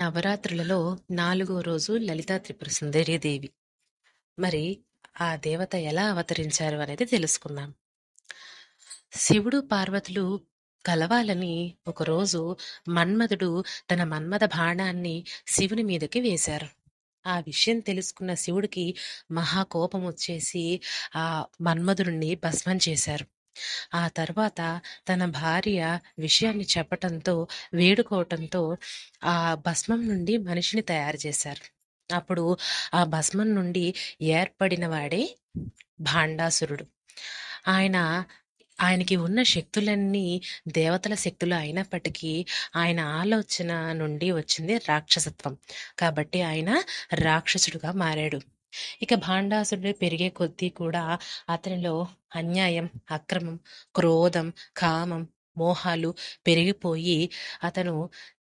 నవరాత్రులలో 4 రోజు లలితా త్రిపుర సుందరీ దేవి. మరి ఆ దేవత ఎలా అవతరించారు అనేది తెలుసుకుందాం. శివుడు పార్వతులు కలవాలని ఒకరోజు మన్మధుడు తన మన్మథ బాణాన్ని శివుని మీదకి వేశారు. ఆ విషయం తెలుసుకున్న శివుడికి మహాకోపం వచ్చేసి ఆ మన్మధుడిని భస్మం చేశారు. ఆ తర్వాత తన భార్య విషయాన్ని చెప్పటంతో, వేడుకోవటంతో ఆ భస్మం నుండి మనిషిని తయారు చేశారు. అప్పుడు ఆ భస్మం నుండి ఏర్పడిన వాడే భాండాసురుడు. ఆయన ఆయనకి ఉన్న శక్తులన్నీ దేవతల శక్తులు అయినప్పటికీ ఆయన ఆలోచన నుండి వచ్చింది రాక్షసత్వం. కాబట్టి ఆయన రాక్షసుడుగా మారాడు. ఇక భాండాసురుడు పెరిగే కొద్దీ కూడా అతనిలో అన్యాయం, అక్రమం, క్రోధం, కామం, మోహాలు పెరిగిపోయి అతను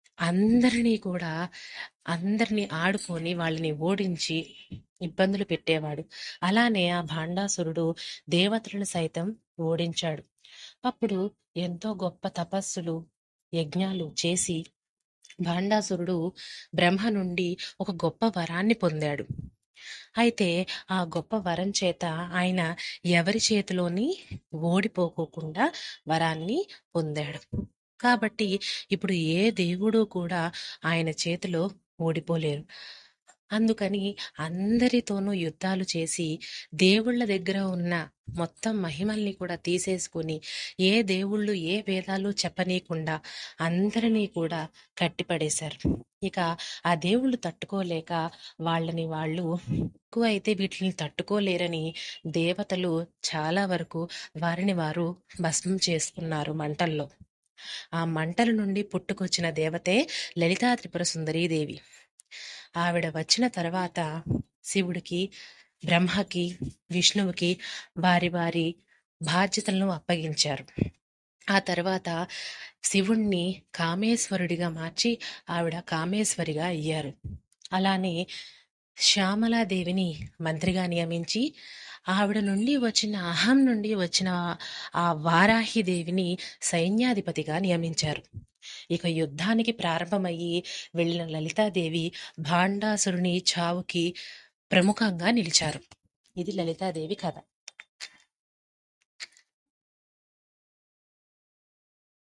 అందరినీ ఆడుకొని వాళ్ళని ఓడించి ఇబ్బందులు పెట్టేవాడు. అలానే ఆ భాండాసురుడు దేవతలను సైతం ఓడించాడు. అప్పుడు ఎంతో గొప్ప తపస్సులు, యజ్ఞాలు చేసి భాండాసురుడు బ్రహ్మ నుండి ఒక గొప్ప వరాన్ని పొందాడు. అయితే ఆ గొప్ప వరం చేత ఆయన ఎవరి చేతిలోని ఓడిపోకోకుండా వరాన్ని పొందాడు. కాబట్టి ఇప్పుడు ఏ దేవుడు కూడా ఆయన చేతిలో ఓడిపోలేరు. అందుకని అందరితోనూ యుద్ధాలు చేసి దేవుళ్ళ దగ్గర ఉన్న మొత్తం మహిమల్ని కూడా తీసేసుకుని ఏ దేవుళ్ళు ఏ వేదాలు చెప్పనీయకుండా అందరినీ కూడా కట్టిపడేశారు. ఇక ఆ దేవుళ్ళు తట్టుకోలేక వాళ్ళని వాళ్ళు ఎక్కువ అయితే వీటిని తట్టుకోలేరని దేవతలు చాలా వరకు వారిని వారు భస్మం చేసుకున్నారు మంటల్లో. ఆ మంటల నుండి పుట్టుకొచ్చిన దేవతే లలితా త్రిపుర సుందరీదేవి. ఆవిడ వచ్చిన తర్వాత శివుడికి, బ్రహ్మకి, విష్ణువుకి వారి వారి బాధ్యతలను అప్పగించారు. ఆ తర్వాత శివుణ్ణి కామేశ్వరుడిగా మార్చి ఆవిడ కామేశ్వరిగా అయ్యారు. అలానే శ్యామలాదేవిని మంత్రిగా నియమించి ఆవిడ నుండి వచ్చిన అహం నుండి వచ్చిన ఆ వారాహిదేవిని సైన్యాధిపతిగా నియమించారు. ఇక యుద్ధానికి ప్రారంభమయ్యి వెళ్ళిన లలితాదేవి భాండాసురుని చావుకి ప్రముఖంగా నిలిచారు. ఇది లలితాదేవి కథ.